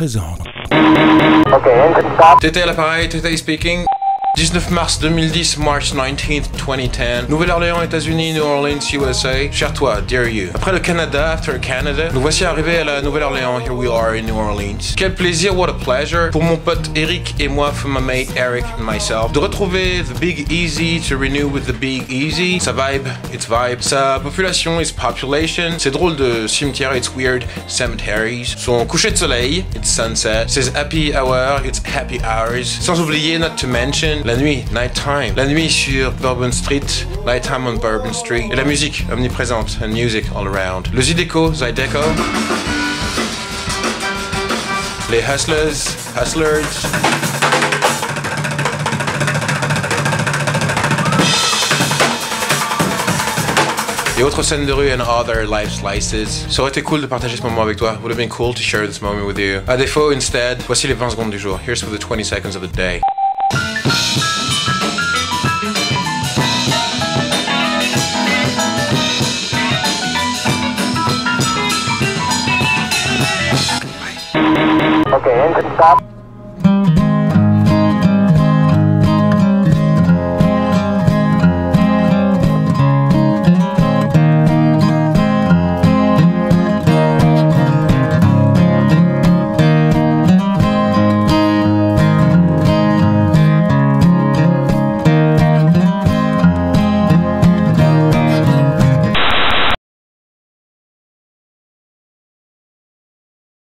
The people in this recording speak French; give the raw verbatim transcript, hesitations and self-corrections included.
présente. Tété à l'appareil, Tété speaking. dix-neuf mars deux mille dix, March nineteenth, twenty ten. Nouvelle-Orleans, États-Unis, New Orleans, U S A. Cher toi, dear you. Après le Canada, after Canada, nous voici arrivés à la Nouvelle-Orléans. Here we are in New Orleans. Quel plaisir, what a pleasure, pour mon pote Eric et moi, for my mate Eric and myself, de retrouver the Big Easy to renew with the Big Easy. Sa vibe, it's vibe. Sa population, it's population. Ses drôles de cimetières, it's weird cemeteries. Son coucher de soleil, it's sunset. Ses happy hour, it's happy hours. Sans oublier, not to mention, la nuit, night time. La nuit sur Bourbon Street, night time on Bourbon Street. Et la musique omniprésente, and music all around. Le Zydeco, Zydeco. Les hustlers, hustlers. Et autres scènes de rue and other life slices. Ça aurait été cool de partager ce moment avec toi. Would have been cool to share this moment with you. À défaut, instead, voici les vingt secondes du jour. Here's for the twenty seconds of the day.